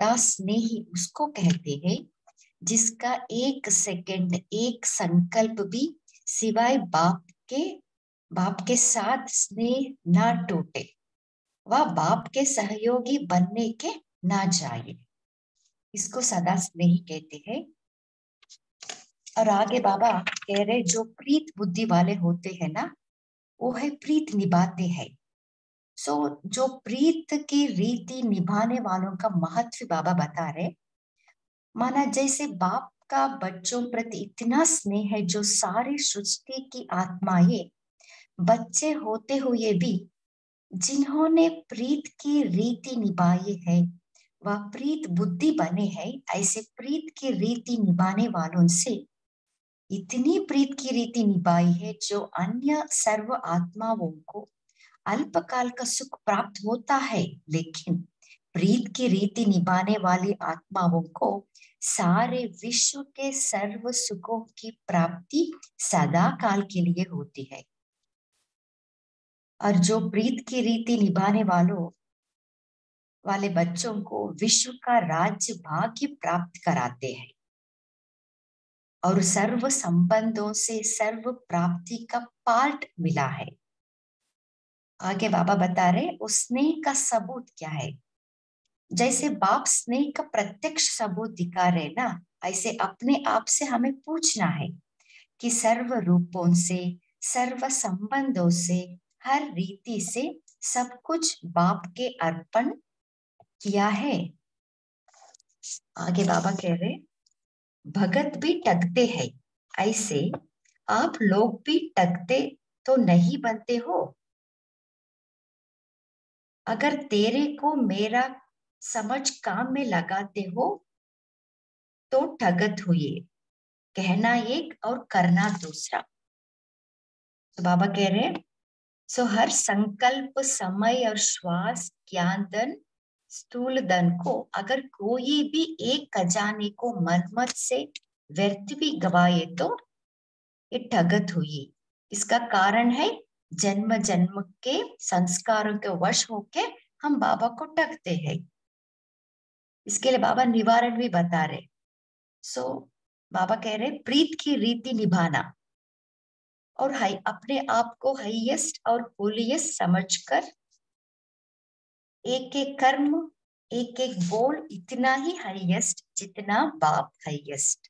सदा स्नेही उसको कहते हैं जिसका एक सेकंड एक संकल्प भी सिवाय बाप के साथ स्नेह ना टूटे, वह बाप के सहयोगी बनने के ना जाए, इसको सदा स्नेही कहते हैं। और आगे बाबा कह रहे जो प्रीत बुद्धि वाले होते हैं ना, वो है प्रीत निभाते हैं। जो प्रीत की रीति निभाने वालों का महत्व बाबा बता रहे, माना जैसे बाप का बच्चों प्रति इतना स्नेह है, जो सारी सृष्टि की आत्माएं बच्चे होते हुए भी जिन्होंने प्रीत की रीति निभाई है वह प्रीत बुद्धि बने हैं। ऐसे प्रीत की रीति निभाने वालों से इतनी प्रीत की रीति निभाई है जो अन्य सर्व आत्माओं को अल्पकाल का सुख प्राप्त होता है, लेकिन प्रीत की रीति निभाने वाली आत्माओं को सारे विश्व के सर्व सुखों की प्राप्ति सदा काल के लिए होती है। और जो प्रीत की रीति निभाने वाले बच्चों को विश्व का राज्य भाग्य प्राप्त कराते हैं और सर्व संबंधों से सर्व प्राप्ति का पार्ट मिला है। आगे बाबा बता रहे उस स्नेह का सबूत क्या है। जैसे बाप स्नेह का प्रत्यक्ष सबूत दिखा रहे ना, ऐसे अपने आप से हमें पूछना है कि सर्व रूपों से सर्व संबंधों से हर रीति से सब कुछ बाप के अर्पण किया है। आगे बाबा कह रहे भगत भी टकते हैं, ऐसे आप लोग भी टकते तो नहीं बनते हो। अगर तेरे को मेरा समझ काम में लगाते हो तो ठगत हुए, कहना एक और करना दूसरा। तो बाबा कह रहे हर संकल्प समय और श्वास ज्ञान धन स्थूल धन को अगर कोई भी एक खजाने को मनमत से व्यर्थ भी गवाए तो ये ठगत हुई। इसका कारण है जन्म जन्म के संस्कारों के वश होके हम बाबा को ठगते हैं। इसके लिए बाबा निवारण भी बता रहे। बाबा कह रहे प्रीत की रीति निभाना और अपने आप को हाईएस्ट और होलीएस्ट समझकर एक एक कर्म एक एक बोल इतना ही हाईएस्ट जितना बाप हाईएस्ट।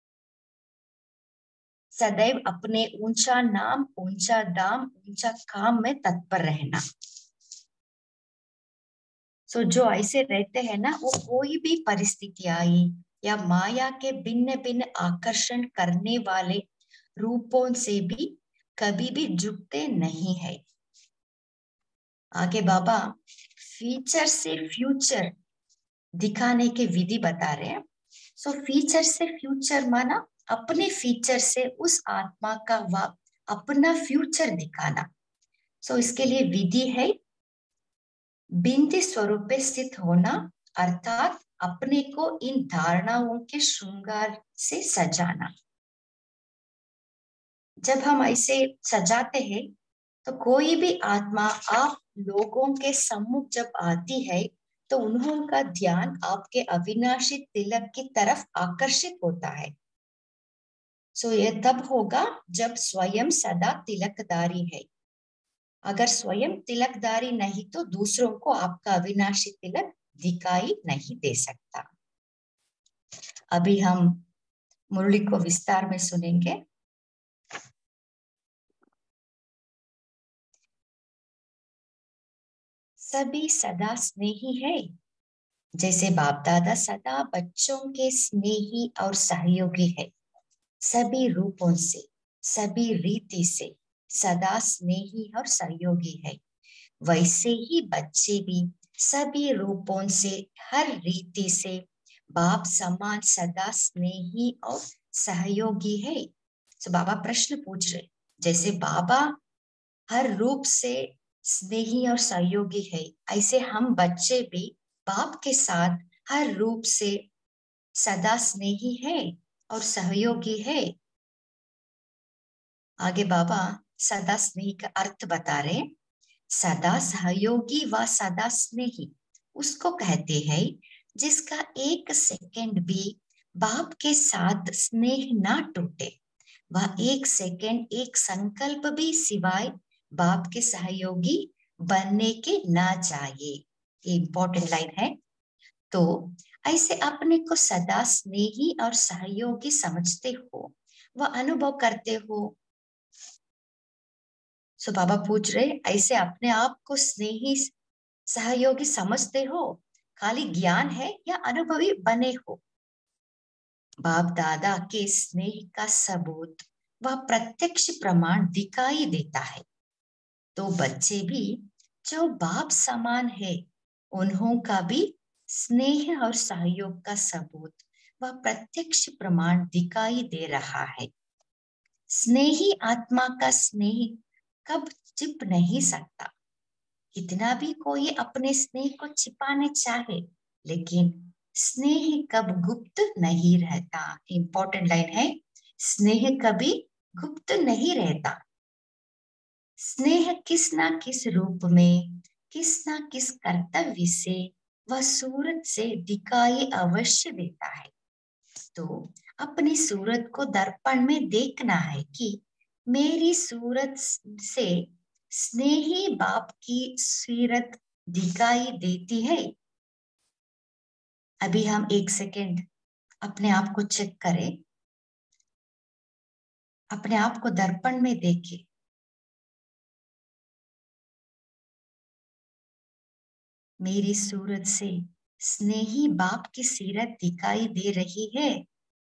सदैव अपने ऊंचा नाम ऊंचा दाम ऊंचा काम में तत्पर रहना। जो ऐसे रहते हैं ना, वो कोई भी परिस्थिति आई या माया के भिन्न भिन्न आकर्षण करने वाले रूपों से भी कभी भी झुकते नहीं है। आगे बाबा फीचर से फ्यूचर दिखाने के विधि बता रहे हैं। फीचर से फ्यूचर माना अपने फीचर से उस आत्मा का अपना फ्यूचर दिखाना। इसके लिए विधि है बिंदी स्वरूप पे स्थित होना, अर्थात अपने को इन धारणाओं के श्रृंगार से सजाना। जब हम ऐसे सजाते हैं तो कोई भी आत्मा आप लोगों के सम्मुख जब आती है तो उनका ध्यान आपके अविनाशी तिलक की तरफ आकर्षित होता है। यह तब होगा जब स्वयं सदा तिलकदारी है। अगर स्वयं तिलकदारी नहीं तो दूसरों को आपका अविनाशी तिलक दिखाई नहीं दे सकता। अभी हम मुरली को विस्तार में सुनेंगे। सभी सदा स्नेही है, जैसे बाप दादा सदा बच्चों के स्नेही और सहयोगी है। सभी रूपों से सभी रीति से सदा स्नेही और सहयोगी है, वैसे ही बच्चे भी सभी रूपों से हर रीति से बाप समान सदा स्नेही और सहयोगी है। बाबा प्रश्न पूछ रहे, जैसे बाबा हर रूप से स्नेही और सहयोगी है, ऐसे हम बच्चे भी बाप के साथ हर रूप से सदा स्नेही है और सहयोगी है। आगे बाबा सदा स्नेही का अर्थ बता रहे, सदा सहयोगी व सदा स्नेही उसको कहते हैं जिसका एक सेकंड भी बाप के साथ स्नेह ना टूटे, वह एक सेकंड एक संकल्प भी सिवाय बाप के सहयोगी बनने के ना चाहिए। ये इंपॉर्टेंट लाइन है। तो ऐसे अपने को सदा स्नेही और सहयोगी समझते हो, वह अनुभव करते हो। सो बाबा पूछ रहे, ऐसे अपने आप को स्नेही सहयोगी समझते हो, खाली ज्ञान है या अनुभवी बने हो? बाप दादा के स्नेह का सबूत वह प्रत्यक्ष प्रमाण दिखाई देता है। तो बच्चे भी जो बाप समान है, उन्हों का भी स्नेह और सहयोग का सबूत वह प्रत्यक्ष प्रमाण दिखाई दे रहा है। स्नेही आत्मा का स्नेह कब छिप नहीं सकता। कितना भी कोई अपने स्नेह को छिपाने चाहे, लेकिन स्नेह कब गुप्त नहीं रहता। इंपॉर्टेंट लाइन है, स्नेह कभी गुप्त नहीं रहता। स्नेह किस ना किस रूप में, किस ना किस कर्तव्य से, वह सूरत से दिखाई अवश्य देता है। तो अपनी सूरत को दर्पण में देखना है कि मेरी सूरत से स्नेही बाप की सीरत दिखाई देती है। अभी हम एक सेकेंड अपने आप को चेक करें, अपने आप को दर्पण में देखें। मेरी सूरत से स्नेही बाप की सीरत दिखाई दे रही है।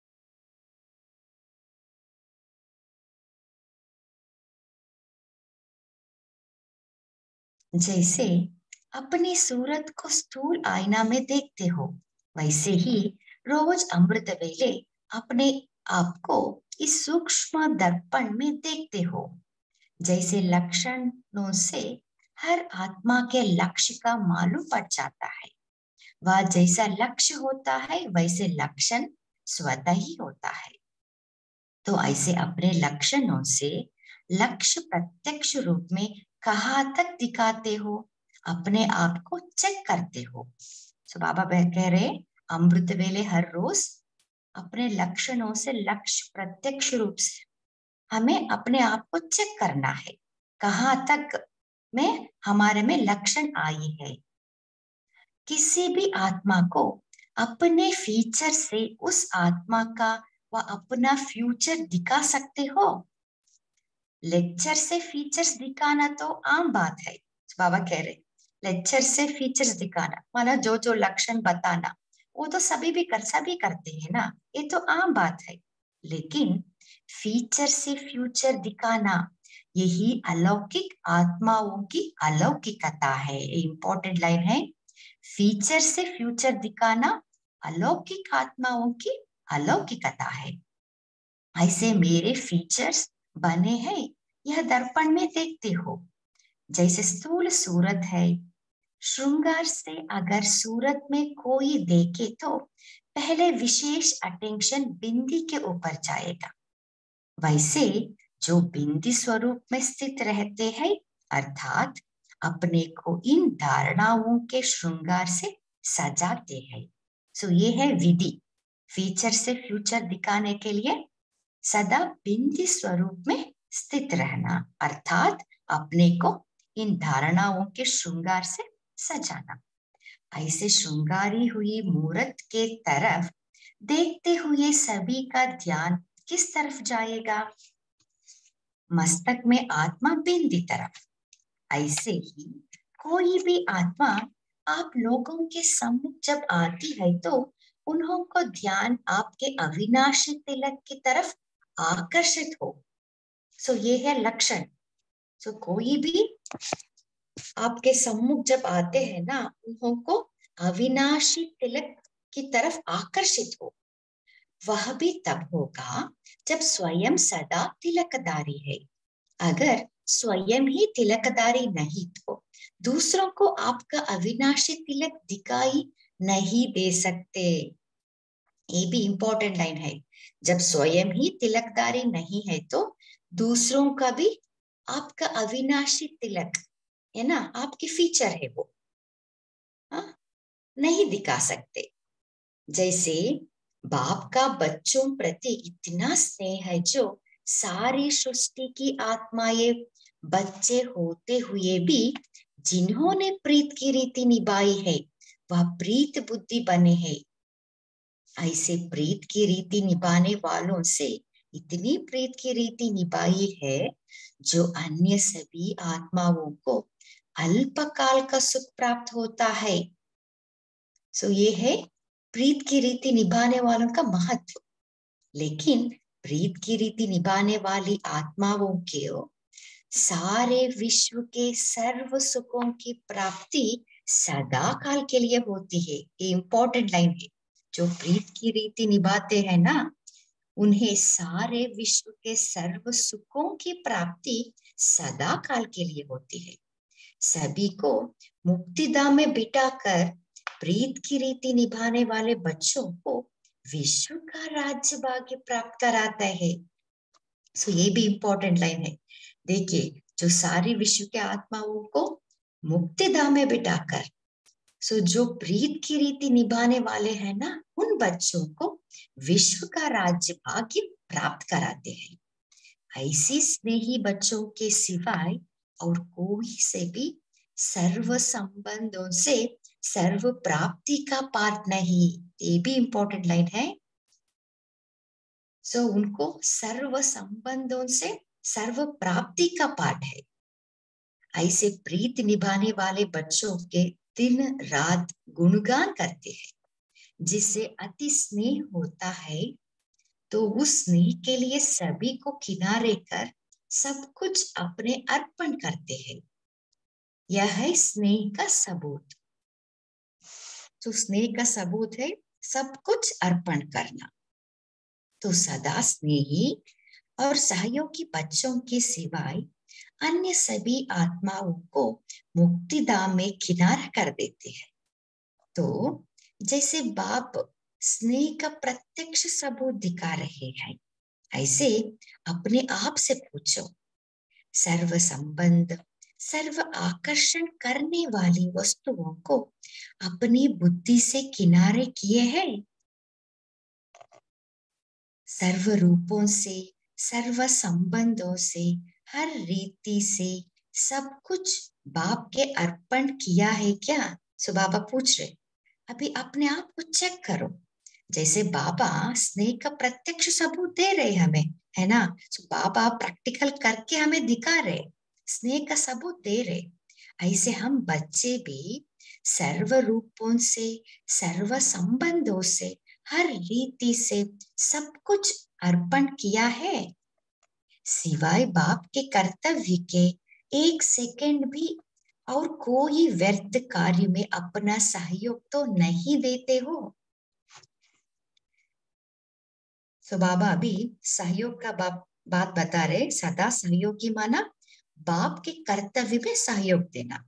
जैसे अपनी सूरत को स्थूल आईना में देखते हो, वैसे ही रोज अमृत वेले अपने आप को इस सूक्ष्म दर्पण में देखते हो। जैसे लक्षणों से हर आत्मा के लक्ष्य का मालूम पड़ जाता है, वह जैसा लक्ष्य होता है वैसे लक्षण स्वतः ही होता है। तो ऐसे अपने लक्षणों से लक्ष्य प्रत्यक्ष रूप में कहाँ तक दिखाते हो, अपने आप को चेक करते हो। सो बाबा कह रहे अमृत वेले हर रोज अपने लक्षणों से लक्ष्य प्रत्यक्ष रूप से हमें अपने आप को चेक करना है, कहाँ तक में हमारे में लक्षण आई है। किसी भी आत्मा को अपने फीचर से उस आत्मा का व अपना फ्यूचर दिखा सकते हो। लेक्चर से फीचर्स दिखाना तो आम बात है। बाबा कह रहे लेक्चर से फीचर्स दिखाना माना जो जो लक्षण बताना, वो तो सभी करते हैं ना, ये तो आम बात है। लेकिन फीचर से फ्यूचर दिखाना, यही अलौकिक आत्माओं की अलौकिकता है। इंपॉर्टेंट लाइन है, फीचर से फ्यूचर दिखाना अलौकिक आत्माओं की अलौकिकता है। ऐसे मेरे फीचर्स बने हैं, यह दर्पण में देखते हो। जैसे स्थूल सूरत है, श्रृंगार से अगर सूरत में कोई देखे तो पहले विशेष अटेंशन बिंदी के ऊपर जाएगा। वैसे जो बिंदी स्वरूप में स्थित रहते हैं, अर्थात अपने को इन धारणाओं के श्रृंगार से सजाते हैं। सो ये है विधि, फीचर से फ्यूचर दिखाने के लिए सदा बिंदी स्वरूप में स्थित रहना, अर्थात अपने को इन धारणाओं के श्रृंगार से सजाना। ऐसे श्रृंगारी हुई मूर्त के तरफ देखते हुए सभी का ध्यान किस तरफ जाएगा? मस्तक में आत्मा बिंदी तरफ। ऐसे ही कोई भी आत्मा आप लोगों के सम्मुख जब आती है तो उन्हों को ध्यान आपके अविनाशी तिलक की तरफ आकर्षित हो। सो ये है लक्षण। सो कोई भी आपके सम्मुख जब आते हैं ना, उन्हों को अविनाशी तिलक की तरफ आकर्षित हो। वह भी तब होगा जब स्वयं सदा तिलकदारी है। अगर स्वयं ही तिलकदारी नहीं तो दूसरों को आपका अविनाशी तिलक दिखाई नहीं दे सकते। ये भी इंपॉर्टेंट लाइन है, जब स्वयं ही तिलकदारी नहीं है तो दूसरों का भी आपका अविनाशी तिलक है ना, आपकी फीचर है वो, हाँ, नहीं दिखा सकते। जैसे बाप का बच्चों प्रति इतना स्नेह है जो सारी सृष्टि की आत्माएं बच्चे होते हुए भी जिन्होंने प्रीत की रीति निभाई है वह प्रीत बुद्धि बने हैं। ऐसे प्रीत की रीति निभाने वालों से इतनी प्रीत की रीति निभाई है जो अन्य सभी आत्माओं को अल्पकाल का सुख प्राप्त होता है। सो ये है प्रीत की रीति निभाने वालों का महत्व। लेकिन प्रीत की रीति निभाने वाली आत्माओं के सारे विश्व के सर्व सुखों की प्राप्ति सदा काल के लिए होती है। ये इंपॉर्टेंट लाइन है। जो प्रीत की रीति निभाते हैं ना, उन्हें सारे विश्व के सर्व सुखों की प्राप्ति सदा काल के लिए होती है। सभी को मुक्तिधाम में बिठाकर प्रीत की रीति निभाने वाले बच्चों को विश्व का राज्य भाग्य प्राप्त कराता है। सो ये भी इंपॉर्टेंट लाइन है। देखिए, जो सारी विश्व के आत्माओं को मुक्तिधाम में बिठाकर, सो जो प्रीत की रीति निभाने वाले हैं ना, उन बच्चों को विश्व का राज्य भाग्य प्राप्त कराते हैं। ऐसी स्नेही बच्चों के सिवाय और कोई से भी सर्व संबंधों से सर्व प्राप्ति का पाठ नहीं। ये भी इंपॉर्टेंट लाइन है। सो उनको सर्व संबंधों से सर्व प्राप्ति का पाठ है। ऐसे प्रीत निभाने वाले बच्चों के दिन रात गुणगान करते हैं। जिससे अति स्नेह होता है तो उस स्नेह के लिए सभी को किनारे कर सब कुछ अपने अर्पण करते हैं। यह है स्नेह का सबूत। तो स्नेह का सबूत है सब कुछ अर्पण करना। तो सदा स्नेही और सहयोगी बच्चों के सिवाय अन्य सभी आत्माओं को मुक्तिधाम में किनारा कर देते हैं। तो जैसे बाप स्नेह का प्रत्यक्ष सबूत दिखा रहे हैं, ऐसे अपने आप से पूछो, सर्व संबंध सर्व आकर्षण करने वाली वस्तुओं को अपनी बुद्धि से किनारे किए हैं? सर्व रूपों से सर्व संबंधों से हर रीति से सब कुछ बाप के अर्पण किया है क्या? सो बाबा पूछ रहे, अभी अपने आप को चेक करो। जैसे बाबा स्नेह का प्रत्यक्ष सबूत दे रहे हमें, है ना? सो बाबा प्रैक्टिकल करके हमें दिखा रहे, स्नेह का सबूत दे रहे। ऐसे हम बच्चे भी सर्व रूपों से सर्व संबंधों से हर रीति से सब कुछ अर्पण किया है। सिवाय बाप के कर्तव्य के एक सेकंड भी और कोई व्यर्थ कार्य में अपना सहयोग तो नहीं देते हो। तो बाबा अभी सहयोग का बात बता रहे। सदा सहयोगी माना बाप के कर्तव्य में सहयोग देना।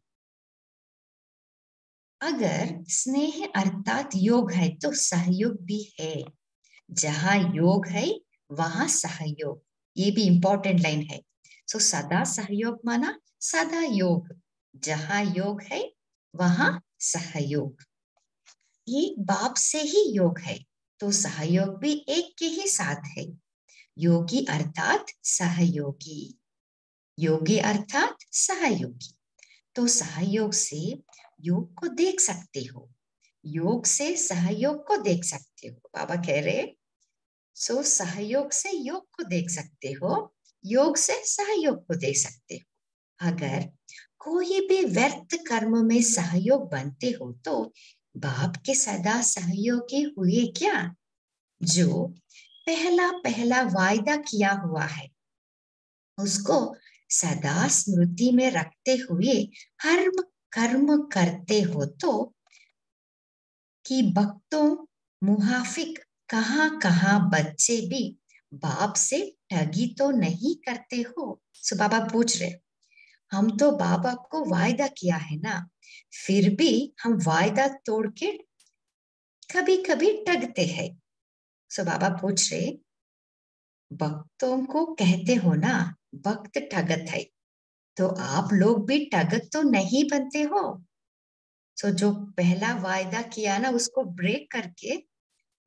अगर स्नेह अर्थात योग है तो सहयोग भी है। जहां योग है वहां सहयोग। ये भी इंपॉर्टेंट लाइन है। सो सदा सहयोग माना सदा योग। जहां योग है वहां सहयोग। ये बाप से ही योग है तो सहयोग भी एक के ही साथ है। योगी अर्थात सहयोगी, योगी अर्थात सहयोगी। तो सहयोग से योग को देख सकते हो, योग से सहयोग को देख सकते हो। बाबा कह रहे सो सहयोग से योग को देख सकते हो, योग से सहयोग को देख सकते हो। अगर कोई भी व्यर्थ कर्म में सहयोग बनते हो तो बाप के सदा सहयोगी हुए क्या? जो पहला पहला वायदा किया हुआ है उसको सदा स्मृति में रखते हुए हर कर्म करते हो तो कि भक्तों मुहाफिक कहाँ बच्चे भी बाप से ठगी तो नहीं करते हो? सो बाबा पूछ रहे, हम तो बाबा को वायदा किया है ना, फिर भी हम वायदा तोड़ के कभी कभी ठगते हैं। सो बाबा पूछ रहे, भक्तों को कहते हो ना भक्त ठगत है, तो आप लोग भी ठगत तो नहीं बनते हो? सो जो पहला वायदा किया ना उसको ब्रेक करके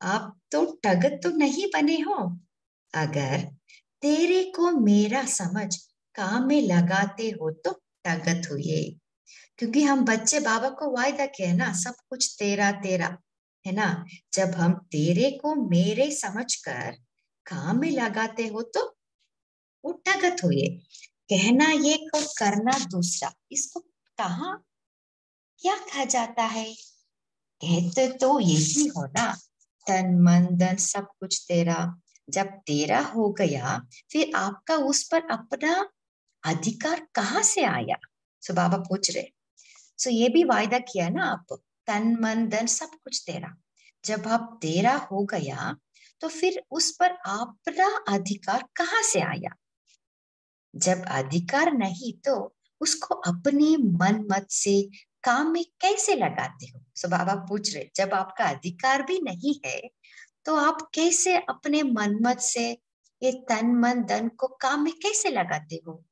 आप तो ठग तो नहीं बने हो। अगर तेरे को मेरा समझ काम में लगाते हो तो ठगत हुए। क्योंकि हम बच्चे बाबा को वायदा किया है ना, सब कुछ तेरा तेरा, है ना। जब हम तेरे को मेरे समझकर काम में लगाते हो तो वो ठगत हुए। कहना ये को करना दूसरा, इसको कहाँ क्या कहा जाता है? कहते तो यही हो ना, तन मन धन सब कुछ तेरा। जब तेरा हो गया, फिर आपका उस पर अपना अधिकार कहाँ से आया? सो बाबा पूछ रहे। सो ये भी वायदा किया ना आप, तन मन धन सब कुछ तेरा। जब आप तेरा हो गया, तो फिर उस पर अपना अधिकार कहाँ से आया? जब अधिकार नहीं तो उसको अपने मन मत से काम में कैसे लगाते हो? सो बाबा पूछ रहे, जब आपका अधिकार भी नहीं है तो आप कैसे अपने मन मत से ये तन मन धन को काम में कैसे लगाते हो?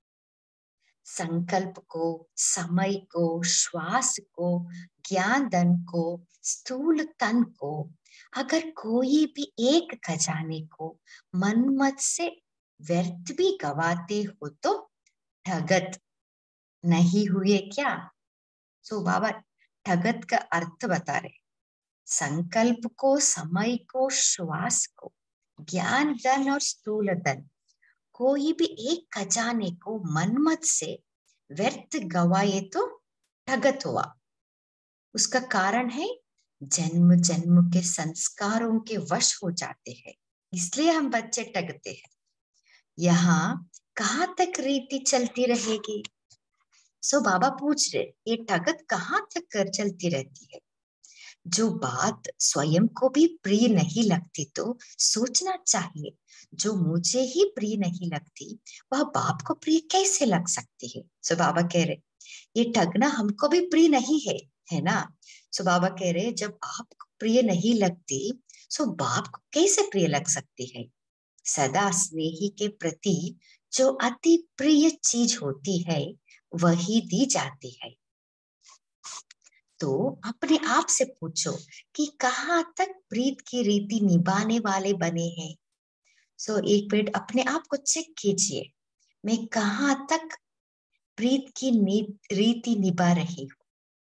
संकल्प को, समय को, श्वास को, ज्ञान धन को, स्थूल तन को, अगर कोई भी एक खजाने को मन मत से व्यर्थ भी गवाते हो तो ठगत नहीं हुए क्या? सो बाबा ठगत का अर्थ बता रहे। संकल्प को, समय को, श्वास को, ज्ञान धन और स्थूल धन, कोई भी एक खजाने को मनमत से व्यर्थ गवाए तो ठगत हुआ। उसका कारण है जन्म जन्म के संस्कारों के वश हो जाते हैं, इसलिए हम बच्चे ठगते हैं। यहाँ कहाँ तक रीति चलती रहेगी? सो बाबा पूछ रहे, ये ठगत कहाँ तक कर चलती रहती है? जो बात स्वयं को भी प्रिय नहीं लगती तो सोचना चाहिए, जो मुझे ही प्रिय नहीं लगती वह बाप को प्रिय कैसे लग सकती है? सो बाबा कह रहे, ये ठगना हमको भी प्रिय नहीं है, है ना। सो बाबा कह रहे, जब आपको प्रिय नहीं लगती सो बाप को कैसे प्रिय लग सकती है? सदा स्नेही के प्रति जो अति प्रिय चीज होती है वही दी जाती है। तो अपने आप से पूछो कि कहाँ तक प्रीत की रीति निभाने वाले बने हैं। सो एक मिनट अपने आप को चेक कीजिए, मैं कहाँ तक प्रीत की रीति निभा रही हूँ।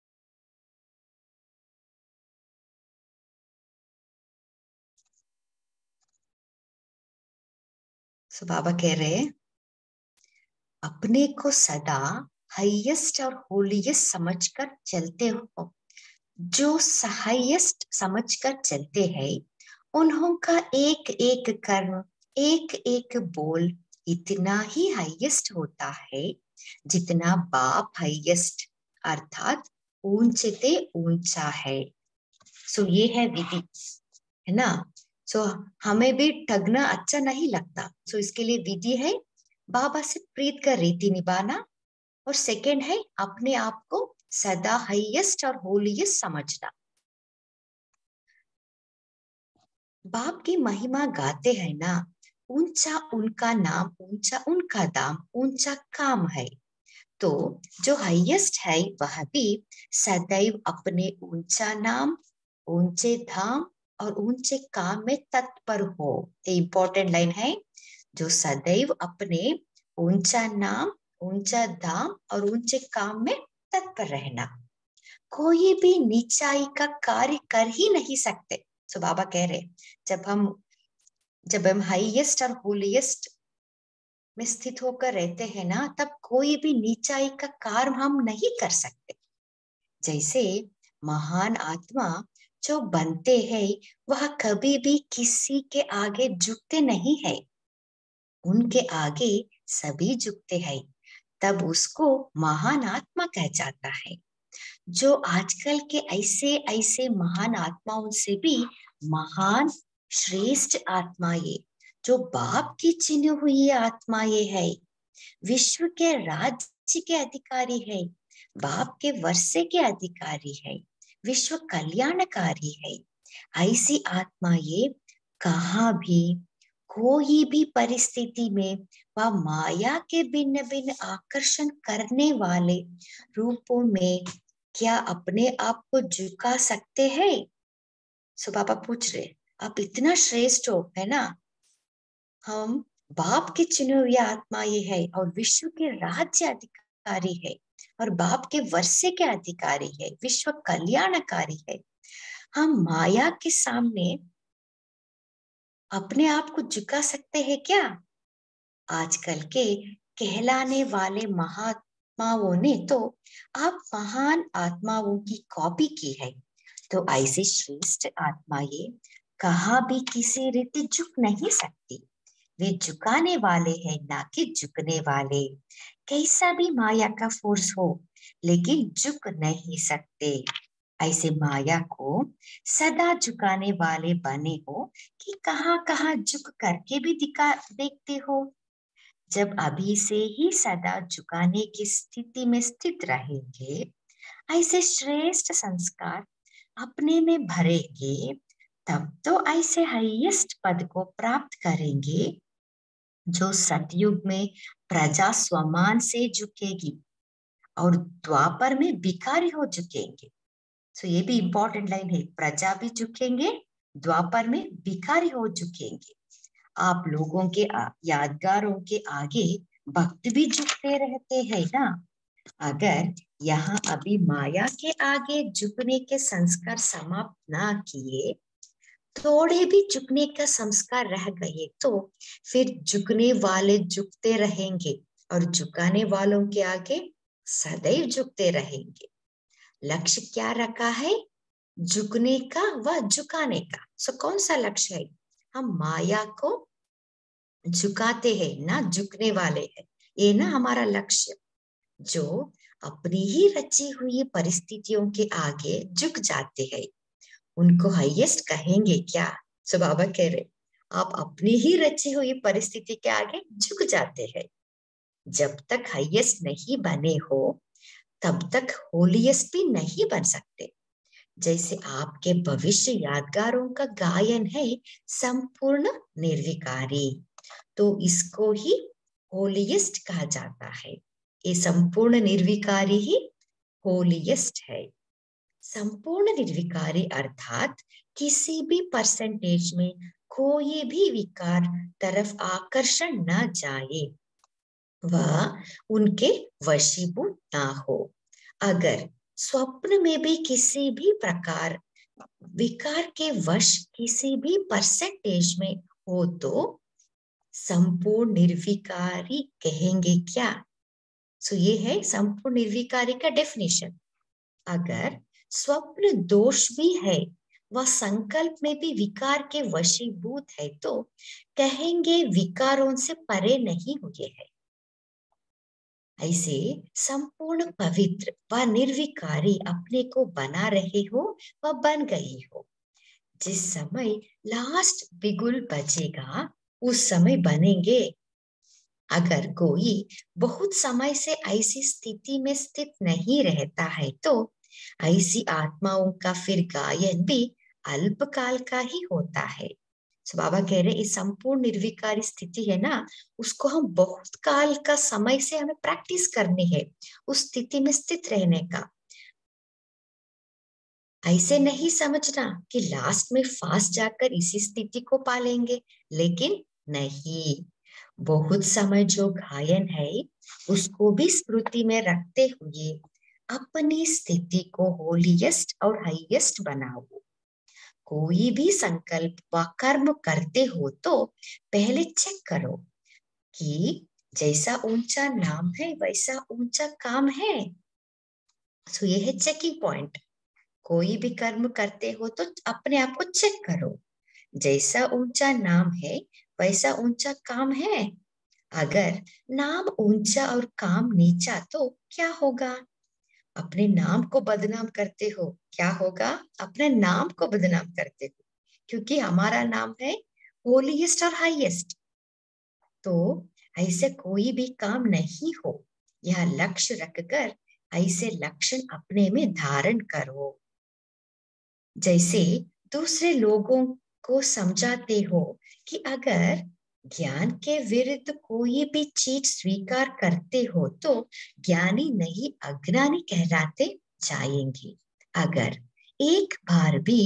सो बाबा कह रहे हैं, अपने को सदा हाईएस्ट और होलीएस्ट समझकर चलते हो। जो हाईएस्ट समझकर चलते हैं उन्हों का एक एक कर्म, एक एक बोल इतना ही हाईएस्ट होता है जितना बाप हाईएस्ट अर्थात ऊंचे ते ऊंचा है। सो ये है विधि, है ना। सो हमें भी ठगना अच्छा नहीं लगता, सो इसके लिए विधि है बाबा से प्रीत का रीति निभाना, और सेकंड है अपने आप को सदा हाईएस्ट और होलीएस्ट समझना। बाप की महिमा गाते हैं ना, ऊंचा उनका नाम, ऊंचा उनका दाम, ऊंचा काम है। तो जो हाईएस्ट है वह भी सदैव अपने ऊंचा नाम, ऊंचे धाम और ऊंचे काम में तत्पर हो। ये इंपॉर्टेंट लाइन है, जो सदैव अपने ऊंचा नाम, ऊंचा धाम और ऊंचे काम में तत्पर रहना। कोई भी नीचाई का कार्य कर ही नहीं सकते। सो बाबा कह रहे, जब हम जब हम हाईएस्ट और होलीएस्ट में स्थित होकर रहते हैं ना, तब कोई भी नीचाई का कार्य हम नहीं कर सकते। जैसे महान आत्मा जो बनते हैं वह कभी भी किसी के आगे झुकते नहीं है, उनके आगे सभी झुकते हैं, तब उसको महान आत्मा कह जाता है। जो आजकल के ऐसे ऐसे महान आत्माओं से भी महान श्रेष्ठ आत्मा ये, जो बाप की चिन्ह हुई आत्मा ये है, विश्व के राज्य के अधिकारी है, बाप के वर्षे के अधिकारी है, विश्व कल्याणकारी है। ऐसी आत्मा ये कहाँ भी कोई भी परिस्थिति में वह माया के भिन्न भिन्न आकर्षण करने वाले रूपों में क्या अपने आप को झुका सकते हैं? सो पापा पूछ रहे, आप इतना श्रेष्ठ हो, है ना। हम बाप के चुने हुए आत्मा ये है और विश्व के राज्य अधिकारी है और बाप के वर्षे के अधिकारी है, विश्व कल्याणकारी है। हम माया के सामने अपने आप को झुका सकते हैं क्या? आजकल के कहलाने वाले महात्माओं ने तो आप महान आत्माओं की कॉपी की है। तो ऐसे श्रेष्ठ आत्मा ये कहा भी किसी रीति झुक नहीं सकती। वे झुकाने वाले हैं, ना कि झुकने वाले। कैसा भी माया का फोर्स हो, लेकिन झुक नहीं सकते। ऐसे माया को सदा झुकाने वाले बने हो कि कहाँ कहाँ झुक करके भी दिखा देखते हो। जब अभी से ही सदा झुकाने की स्थिति में स्थित रहेंगे, ऐसे श्रेष्ठ संस्कार अपने में भरेंगे, तब तो ऐसे हाईएस्ट पद को प्राप्त करेंगे जो सतयुग में प्रजा स्वमान से झुकेगी और द्वापर में भिखारी हो झुकेंगे। तो ये भी इंपॉर्टेंट लाइन है, प्रजा भी झुकेंगे, द्वापर में भिखारी हो झुकेंगे। आप लोगों के यादगारों के आगे भक्त भी झुकते रहते हैं ना। अगर यहाँ अभी माया के आगे झुकने के संस्कार समाप्त ना किए, थोड़े भी झुकने का संस्कार रह गए, तो फिर झुकने वाले झुकते रहेंगे और झुकाने वालों के आगे सदैव झुकते रहेंगे। लक्ष्य क्या रखा है? झुकने का व झुकाने का। सो कौन सा लक्ष्य है? हम माया को झुकाते हैं ना, झुकने वाले हैं। ये ना हमारा लक्ष्य। जो अपनी ही रची हुई परिस्थितियों के आगे झुक जाते हैं, उनको हाईएस्ट कहेंगे क्या? सो बाबा कह रहे, आप अपनी ही रची हुई परिस्थिति के आगे झुक जाते हैं। जब तक हाईएस्ट नहीं बने हो, तब तक होलीएस्ट भी नहीं बन सकते। जैसे आपके भविष्य यादगारों का गायन है संपूर्ण निर्विकारी, तो इसको ही होलीएस्ट कहा जाता है। ये संपूर्ण निर्विकारी ही होलीएस्ट है। संपूर्ण निर्विकारी अर्थात किसी भी परसेंटेज में कोई भी विकार तरफ आकर्षण न जाए, वह उनके वशीभूत ना हो। अगर स्वप्न में भी किसी भी प्रकार विकार के वश किसी भी परसेंटेज में हो, तो संपूर्ण निर्विकारी कहेंगे क्या? सो ये है संपूर्ण निर्विकारी का डेफिनेशन। अगर स्वप्न दोष भी है, वह संकल्प में भी विकार के वशीभूत है, तो कहेंगे विकारों से परे नहीं हुए हैं। ऐसे संपूर्ण पवित्र व निर्विकारी अपने को बना रहे हो व बन गई हो। जिस समय लास्ट बिगुल बजेगा, उस समय बनेंगे। अगर कोई बहुत समय से ऐसी स्थिति में स्थित नहीं रहता है, तो ऐसी आत्माओं का फिर गायन भी अल्पकाल का ही होता है। तो बाबा कह रहे इस संपूर्ण निर्विकारी स्थिति है ना, उसको हम बहुत काल का समय से हमें प्रैक्टिस करनी है, उस स्थिति में स्थित रहने का। ऐसे नहीं समझना कि लास्ट में फास्ट जाकर इसी स्थिति को पालेंगे, लेकिन नहीं। बहुत समय जो गायन है, उसको भी स्मृति में रखते हुए अपनी स्थिति को होलीएस्ट और हाईएस्ट बनाओ। कोई भी संकल्प व कर्म करते हो, तो पहले चेक करो कि जैसा ऊंचा नाम है वैसा ऊंचा काम है। तो ये है चेकिंग पॉइंट। कोई भी कर्म करते हो तो अपने आप को चेक करो, जैसा ऊंचा नाम है वैसा ऊंचा काम है। अगर नाम ऊंचा और काम नीचा, तो क्या होगा? अपने नाम को बदनाम करते हो। क्या होगा? अपने नाम को बदनाम करते हो, क्योंकि हमारा नाम है होलीएस्ट और हाईएस्ट। तो ऐसे कोई भी काम नहीं हो, यह लक्ष्य रखकर ऐसे लक्षण अपने में धारण करो। जैसे दूसरे लोगों को समझाते हो कि अगर ज्ञान के विरुद्ध कोई भी चीज स्वीकार करते हो, तो ज्ञानी नहीं अज्ञानी कहलाते जाएंगे। अगर एक बार भी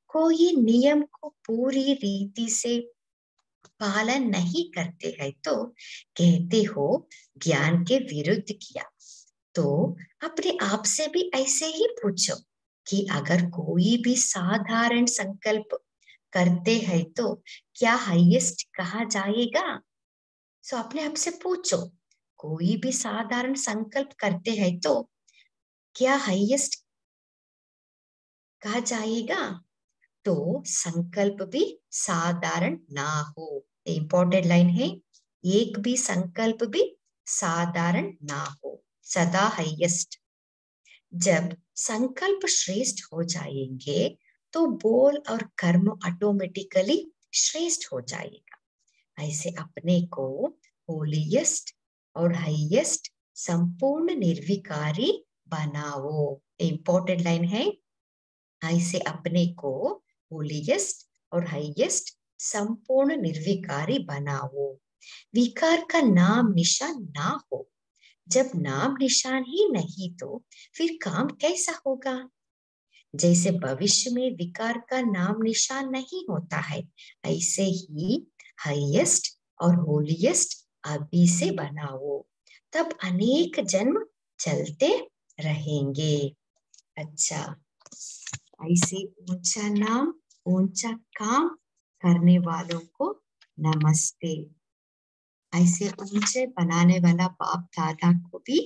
कोई नियम को पूरी रीति से पालन नहीं करते हैं तो कहते हो ज्ञान के विरुद्ध किया। तो अपने आप से भी ऐसे ही पूछो कि अगर कोई भी साधारण संकल्प करते हैं तो क्या हाईएस्ट कहा जाएगा। सो अपने आप से पूछो, कोई भी साधारण संकल्प करते हैं तो क्या हाईएस्ट कहा जाएगा। तो संकल्प भी साधारण ना हो, इंपॉर्टेंट लाइन है। एक भी संकल्प भी साधारण ना हो, सदा हाईएस्ट। जब संकल्प श्रेष्ठ हो जाएंगे तो बोल और कर्म ऑटोमेटिकली श्रेष्ठ हो जाएगा। ऐसे अपने को होलीएस्ट और हाईएस्ट संपूर्ण निर्विकारी बनाओ, इंपॉर्टेंट लाइन है। ऐसे अपने को होलीएस्ट और हाईएस्ट संपूर्ण निर्विकारी बनाओ। विकार का नाम निशान ना हो। जब नाम निशान ही नहीं तो फिर काम कैसा होगा। जैसे भविष्य में विकार का नाम निशान नहीं होता है, ऐसे ही हाईएस्ट और होलीएस्ट अभी से बनाओ, तब अनेक जन्म चलते रहेंगे। अच्छा, ऐसे ऊंचा नाम ऊंचा काम करने वालों को नमस्ते। ऐसे ऊंचे बनाने वाला बाप दादा को भी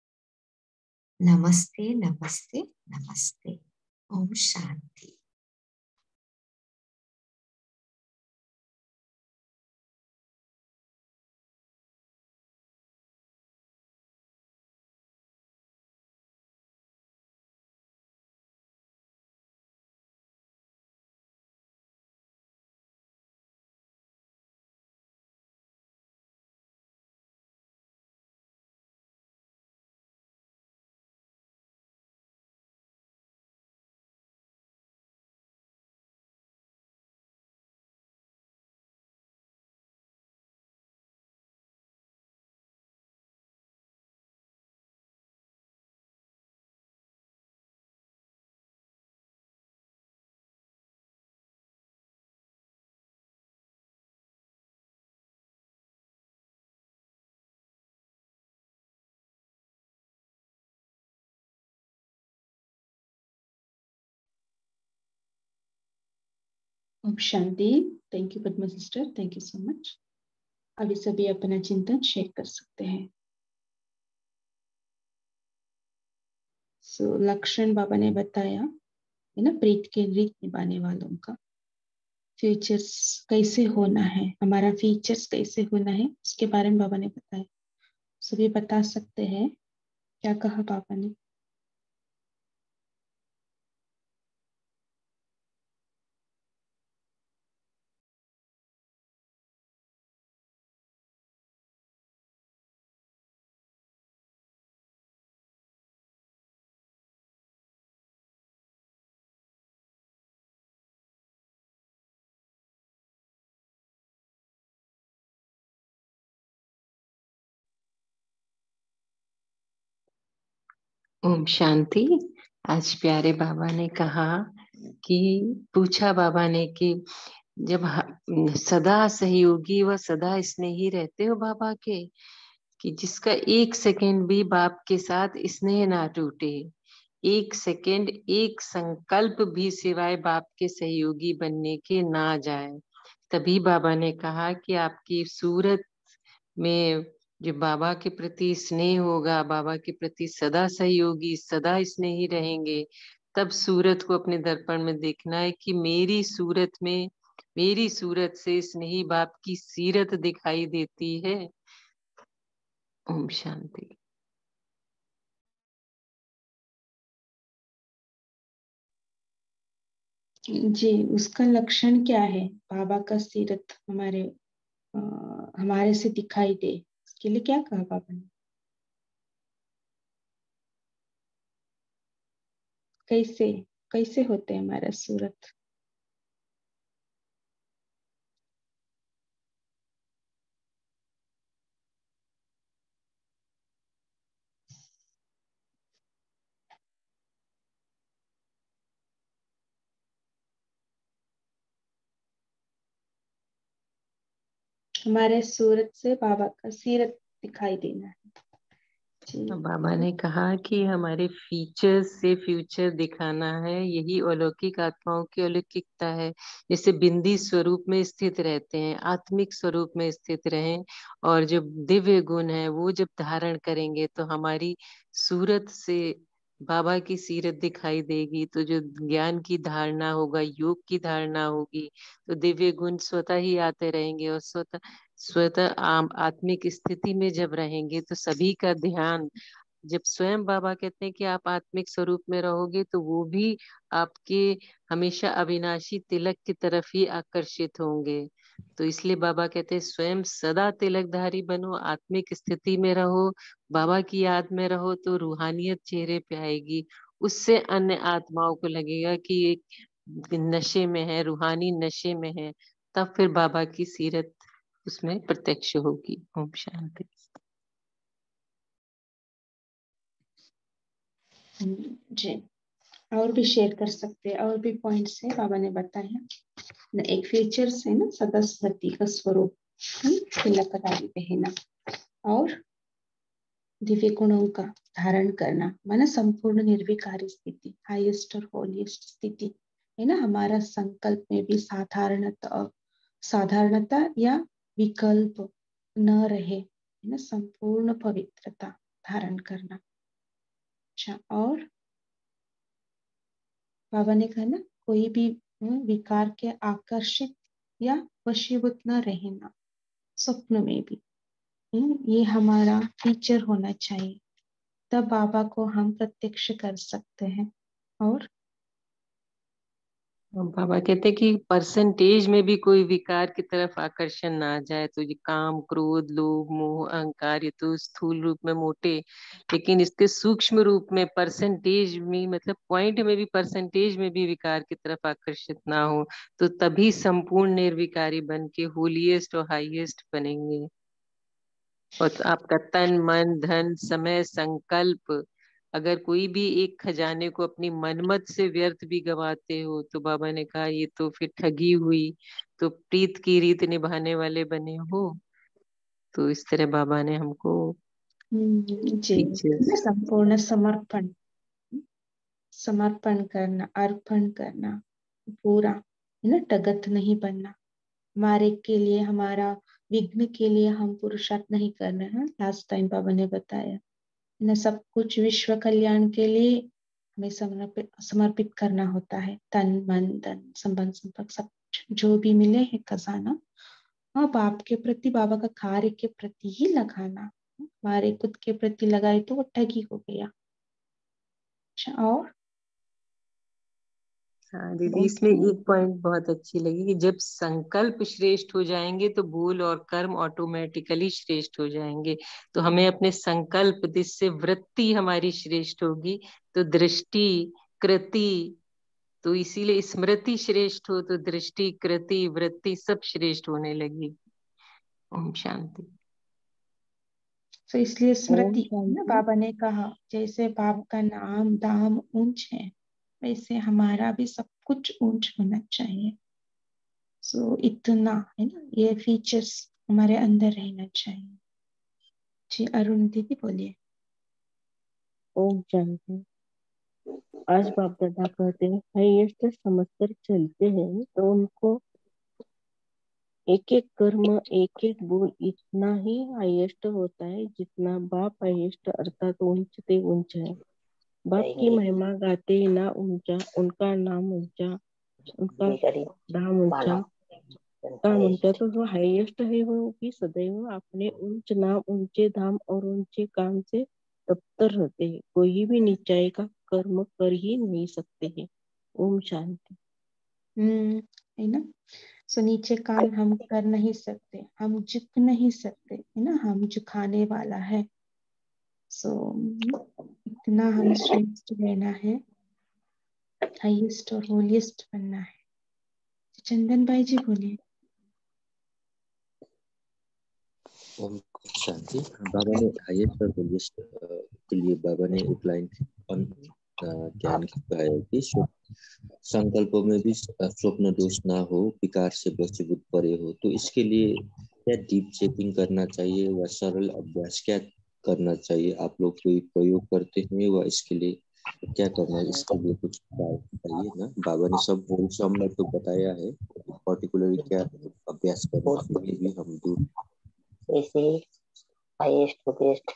नमस्ते नमस्ते नमस्ते। ओम शांति। ओम शांति। Thank you Padma sister, thank you so much. अभी सभी अपना चिंतन शेयर कर सकते हैं। लक्षण बाबा ने बताया है ना, प्रीत के रीत निभाने वालों का फीचर्स कैसे होना है, हमारा फीचर्स कैसे होना है, उसके बारे में बाबा ने बताया। सभी बता सकते हैं क्या कहा बाबा ने। ओम शांति। आज प्यारे बाबा ने कहा कि पूछा बाबा ने कि जब सदा सहयोगी व सदा स्नेही रहते हो बाबा के, कि जिसका एक सेकंड भी बाप के साथ स्नेह ना टूटे, एक सेकंड एक संकल्प भी सिवाय बाप के सहयोगी बनने के ना जाए। तभी बाबा ने कहा कि आपकी सूरत में जो बाबा के प्रति स्नेह होगा, बाबा के प्रति सदा सहयोगी सदा स्नेही रहेंगे, तब सूरत को अपने दर्पण में देखना है कि मेरी सूरत में, मेरी सूरत से स्नेही बाप की सीरत दिखाई देती है। ओम शांति। जी, उसका लक्षण क्या है, बाबा का सीरत हमारे से दिखाई दे, उसके लिए क्या कहा बाबा ने। कैसे कैसे होते हमारा सूरत। हमारे सूरत से बाबा का सीरत दिखाई देना है। बाबा ने कहा कि हमारे फीचर से फ्यूचर दिखाना है, यही अलौकिक आत्माओं की अलौकिकता है। जैसे बिंदी स्वरूप में स्थित रहते हैं, आत्मिक स्वरूप में स्थित रहें, और जो दिव्य गुण है वो जब धारण करेंगे तो हमारी सूरत से बाबा की सीरत दिखाई देगी। तो जो ज्ञान की धारणा होगा, योग की धारणा होगी, तो दिव्य गुण स्वतः ही आते रहेंगे, और स्वतः स्वतः आत्मिक स्थिति में जब रहेंगे तो सभी का ध्यान, जब स्वयं बाबा कहते हैं कि आप आत्मिक स्वरूप में रहोगे तो वो भी आपके हमेशा अविनाशी तिलक की तरफ ही आकर्षित होंगे। तो इसलिए बाबा कहते हैं स्वयं सदा तिलकधारी बनो, आत्मिक स्थिति में रहो, बाबा की याद में रहो, तो रूहानियत चेहरे पे आएगी। उससे अन्य आत्माओं को लगेगा कि एक नशे में है, रूहानी नशे में है, तब फिर बाबा की सीरत उसमें प्रत्यक्ष होगी। ओम शांति। जी, और भी शेयर कर सकते हैं, और भी पॉइंट्स है बाबा ने बताया ना। एक फीचर्स है ना, सदा स्मृति का स्वरूप, तिलकधारी पहना, और दिव्य गुणों का धारण करना, माना संपूर्ण निर्विकारी स्थिति, हाईएस्ट और होलीस्ट स्थिति है ना। हमारा संकल्प में भी साधारणता या विकल्प न रहे, है ना, संपूर्ण पवित्रता धारण करना। अच्छा, और बाबा ने कहा ना, कोई भी विकार के आकर्षित या वशीभूत न रहना, स्वप्न में भी। ये हमारा फीचर होना चाहिए, तब बाबा को हम प्रत्यक्ष कर सकते हैं। और बाबा कहते हैं कि परसेंटेज में भी कोई विकार की तरफ आकर्षण ना आ जाए। तो ये काम, क्रोध, लोभ, मोह, अहंकार, ये तो स्थूल रूप में मोटे, लेकिन इसके सूक्ष्म रूप में परसेंटेज में, मतलब पॉइंट में भी, परसेंटेज में भी विकार की तरफ आकर्षित ना हो, तो तभी संपूर्ण निर्विकारी बन के होलीएस्ट और हाईएस्ट बनेंगे। और तो आपका तन, मन, धन, समय, संकल्प, अगर कोई भी एक खजाने को अपनी मनमत से व्यर्थ भी गवाते हो तो बाबा ने कहा ये तो फिर ठगी हुई, तो प्रीत की रीत निभाने वाले बने हो। तो इस तरह बाबा ने हमको जी, फीचर्स। संपूर्ण समर्पण, समर्पण करना, अर्पण करना पूरा, है ना, टगत नहीं बनना। हमारे के लिए, हमारा विघ्न के लिए हम पुरुषार्थ नहीं करना है। लास्ट टाइम बाबा ने बताया ना, सब कुछ विश्व कल्याण के लिए हमें समर्पित करना होता है। तन, मन, धन, संबंध, संपर्क, सब जो भी मिले है खजाना, हाँ, बाप के प्रति, बाबा का कार्य के प्रति ही लगाना। हमारे खुद के प्रति लगाए तो वो ठगी हो गया। अच्छा, और हाँ दीदी, इसमें एक पॉइंट बहुत अच्छी लगी कि जब संकल्प श्रेष्ठ हो जाएंगे तो बोल और कर्म ऑटोमेटिकली श्रेष्ठ हो जाएंगे। तो हमें अपने संकल्प, जिससे वृत्ति हमारी श्रेष्ठ होगी, तो दृष्टि, कृति, तो इसीलिए स्मृति श्रेष्ठ हो तो दृष्टि, कृति, वृत्ति सब श्रेष्ठ होने लगी। ओम शांति। तो इसलिए ओम स्मृति ना, शांति। बाबा ने कहा जैसे बाप का नाम दाम ऊंच है, वैसे हमारा भी सब कुछ ऊंच होना चाहिए। सो इतना, है ना, ये फीचर्स हमारे अंदर रहना चाहिए। जी, अरुण दीदी बोलिए। ओम शांति। आज बाप दादा कहते हैं हाईएस्ट समझकर चलते हैं तो उनको एक एक कर्म, एक एक बोल इतना ही हाईएस्ट होता है जितना बाप हाईएस्ट अर्थात उच्च ते उच्च है। बाप की महिमा गाते ना ऊंचा, उनका नाम ऊंचा, उनका धाम ऊंचा, काम ऊंचा। तो जो हाईएस्ट है वो भी सदैव अपने ऊंच नाम, ऊंचे धाम और ऊंचे काम से तत्पर रहते हैं। कोई भी नीचाई का कर्म कर ही नहीं सकते हैं। ओम शांति। है ना। सो नीचे काम हम कर नहीं सकते, हम झुक नहीं सकते, है ना, हम झुकाने वाला है। सो इतना हम श्रेष्ठ रहना है, हाईएस्ट और होलीएस्ट बनना है। चंदन भाई जी बोलिए। ओम शांति। बाबा ने हाईएस्ट और होलीएस्ट के लिए बाबा ने एक लाइन ज्ञान कहा कि संकल्पों में भी स्वप्न दोष ना हो, विकार से वशीभूत परे हो। तो इसके लिए क्या डीप चेकिंग करना चाहिए व सरल अभ्यास क्या करना चाहिए? आप लोग कोई प्रयोग करते हैं व इसके लिए क्या करना है? इसके लिए कुछ बताइए ना। बाबा ने सब होलसम में तो बताया है, पर्टिकुलरली क्या अभ्यास करना है ये भी हम दूर। ऐसे हाईएस्ट टू बेस्ट।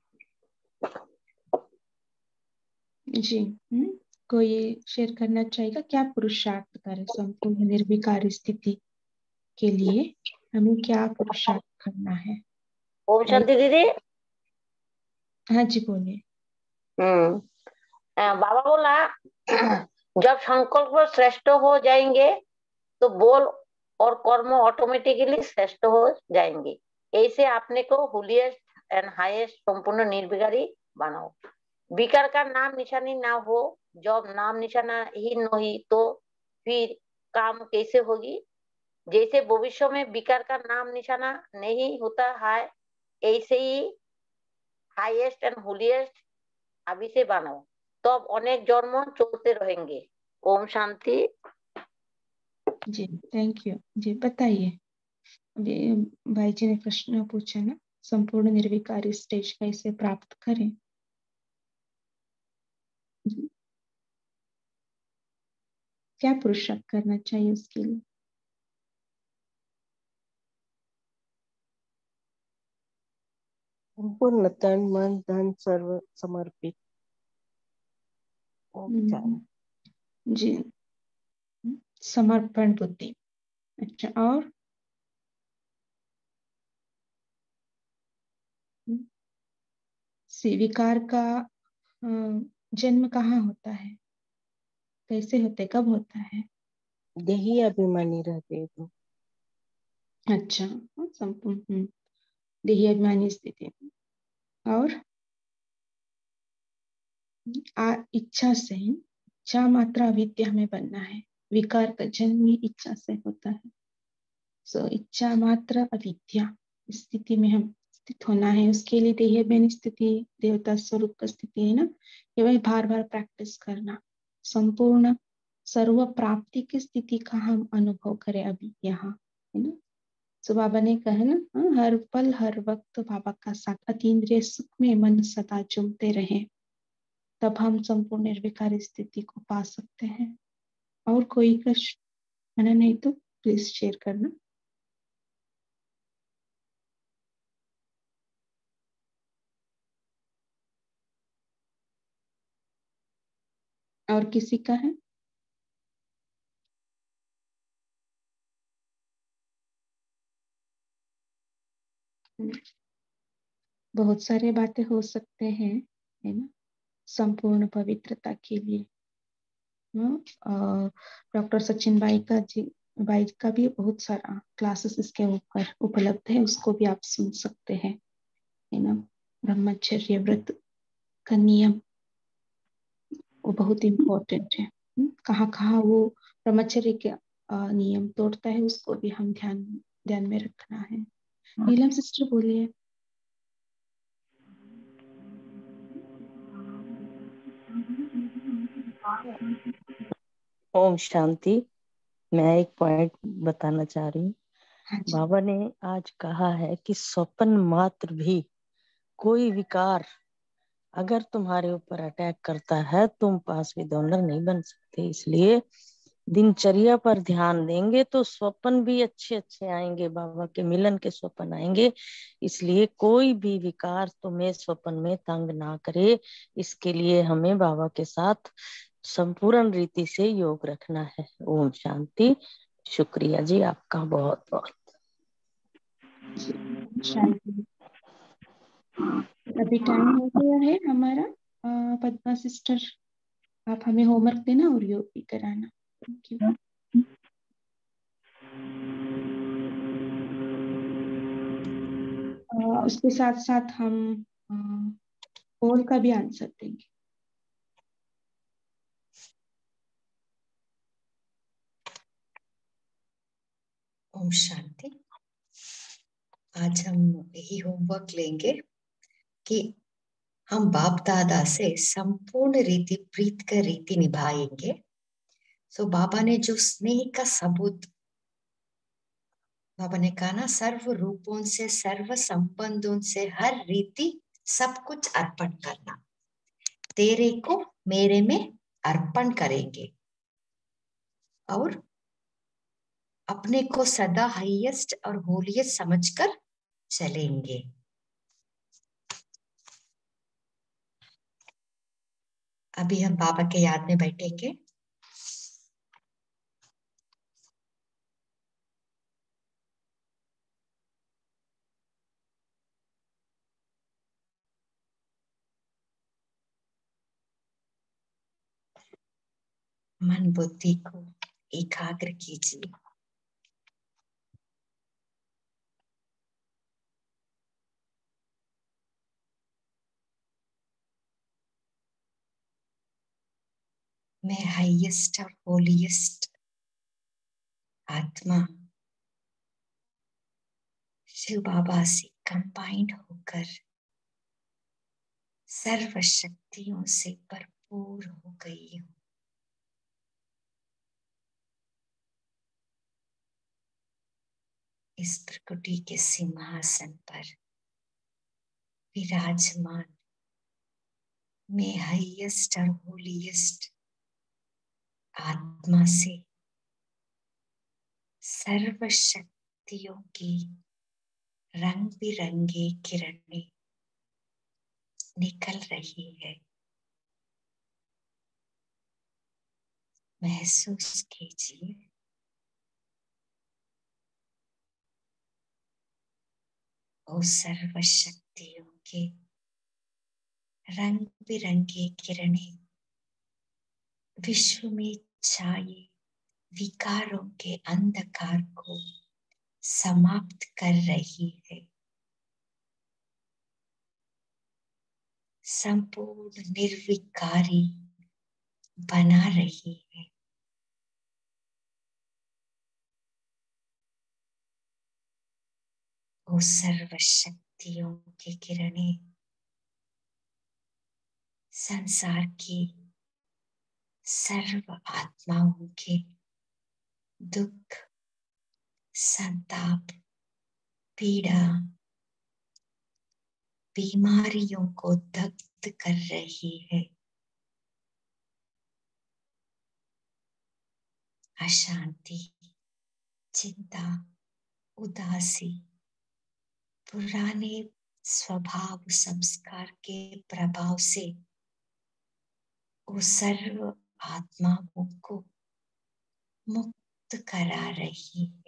जी। कोई शेयर करना चाहेगा? क्या पुरुषार्थ करें संपूर्ण निर्विकार स्थिति के लिए? हमें क्या पुरुषार्थ करना है? ओम शांति दीदी। हाँ जी, बोलिए। बाबा बोला जब संकल्प श्रेष्ठ हो जाएंगे तो बोल और कर्म ऑटोमेटिकली श्रेष्ठ हो जाएंगे। ऐसे आपने को हुलियस्ट एंड हाईएस्ट संपूर्ण निर्विकारी बनाओ। विकार का नाम निशानी ना हो, जब नाम निशाना ही नहीं तो फिर काम कैसे होगी? जैसे भविष्य में विकार का नाम निशाना नहीं होता है, ऐसे ही हाईएस्ट एंड होलिएस्ट अभी से बनाओ, तो अब अनेक जन्म चलते रहेंगे। ओम शांति। जी, थैंक यू। जी बताइए। अभी भाई जी ने प्रश्न पूछा ना, संपूर्ण निर्विकारी स्टेज कैसे प्राप्त करें? क्या पुरुषार्थ करना चाहिए उसके लिए? संपूर्ण तन मन धन सर्व समर्पित। जी, समर्पण बुद्धि। अच्छा, और विकार का जन्म कहाँ होता है? कैसे होते, कब होता है? देही अभिमानी रहते तो। अच्छा, संपूर्ण देही अभिमानी स्थिति। और इच्छा से, इच्छा मात्रा अविद्या में बनना है। विकार का जन्म ही इच्छा से होता है। सो इच्छा मात्र अविद्या स्थिति में हम स्थित होना है। उसके लिए देही अभिमानी स्थिति, देवता स्वरूप का स्थिति है ना, ये वही बार बार प्रैक्टिस करना। संपूर्ण सर्व प्राप्ति की स्थिति का हम अनुभव करें अभी यहाँ, है ना। सो बाबा ने कहा ना, हर पल हर वक्त बाबा का साथ, अतीन्द्रिय सुख में मन सदा झूमते रहे, तब हम संपूर्ण निर्विकार स्थिति को पा सकते हैं। और कोई कष्ट है नहीं तो प्लीज शेयर करना। और किसी का है? बहुत सारे बातें हो सकते हैं, है ना, संपूर्ण पवित्रता के लिए। डॉक्टर सचिन भाई का भी बहुत सारा क्लासेस इसके ऊपर उपलब्ध है, उसको भी आप सुन सकते हैं, है ना। ब्रह्मचर्य व्रत का नियम वो बहुत इम्पोर्टेंट है। कहाँ कहाँ वो ब्रह्मचर्य के नियम तोड़ता है, उसको भी हम ध्यान में रखना है। नीलम सिस्टर बोलिए। ओम शांति। मैं एक पॉइंट बताना चाह रही हूँ। हाँ जी। बाबा ने आज कहा है कि स्वप्न मात्र भी कोई विकार अगर तुम्हारे ऊपर अटैक करता है, तुम पास भी डोनर नहीं बन सकते। इसलिए दिनचर्या पर ध्यान देंगे तो स्वप्न भी अच्छे अच्छे आएंगे, बाबा के मिलन के स्वप्न आएंगे। इसलिए कोई भी विकार तुम्हें स्वप्न में तंग ना करे, इसके लिए हमें बाबा के साथ संपूर्ण रीति से योग रखना है। ओम शांति। शुक्रिया जी आपका बहुत बहुत। शांति। अभी टाइम हो गया है हमारा। पद्मा सिस्टर, आप हमें होमवर्क देना और योग भी कराना। Thank you. उसके साथ साथ हम पोल का भी आंसर देंगे। ओम शांति। आज हम यही होमवर्क लेंगे कि हम बाप दादा से संपूर्ण रीति प्रीत का रीति निभाएंगे। सो बाबा ने जो स्नेह का सबूत बाबा ने कहा ना, सर्व रूपों से, सर्व संबंधों से, हर रीति सब कुछ अर्पण करना। तेरे को मेरे में अर्पण करेंगे और अपने को सदा हाईएस्ट और होलीएस्ट समझकर चलेंगे। अभी हम बाबा के याद में बैठेंगे। मन बुद्धि को एकाग्र कीजिए। मैं हाईएस्ट और होलीएस्ट आत्मा शिव बाबा से कंबाइंड होकर सर्व शक्तियों से भरपूर हो गई हूँ। इस प्रकृति के सिंहासन पर विराजमान मैं हाईएस्ट और होलीएस्ट आत्मा से सर्व शक्तियों की रंग बिरंगी किरणें निकल रही है। महसूस कीजिए वो सर्व शक्तियों के रंग बिरंगी किरणें विश्व में छाए विकारों के अंधकार को समाप्त कर रही है। संपूर्ण निर्विकारी बना रही है। वो सर्व शक्तियों की किरणें संसार की सर्व आत्माओं के दुख, संताप, पीड़ा, बीमारियों को दग्ध कर रही है। अशांति, चिंता, उदासी, पुराने स्वभाव संस्कार के प्रभाव से वो सर्व आत्माओं को मुक्त करा रही है।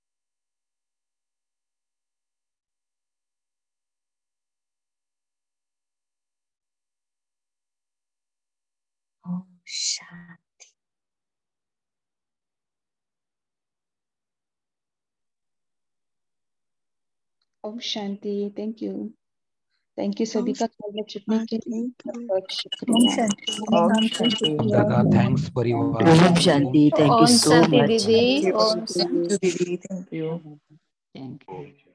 ओम शांति। ओम शांति। थैंक यू सभी का कॉल जुड़ने के लिए बहुत शुक्रिया। दादा थैंक्स फॉर योर ओम शांति। Thank you so much. दीदी। ओम शांति दीदी। Thank you. Thank you.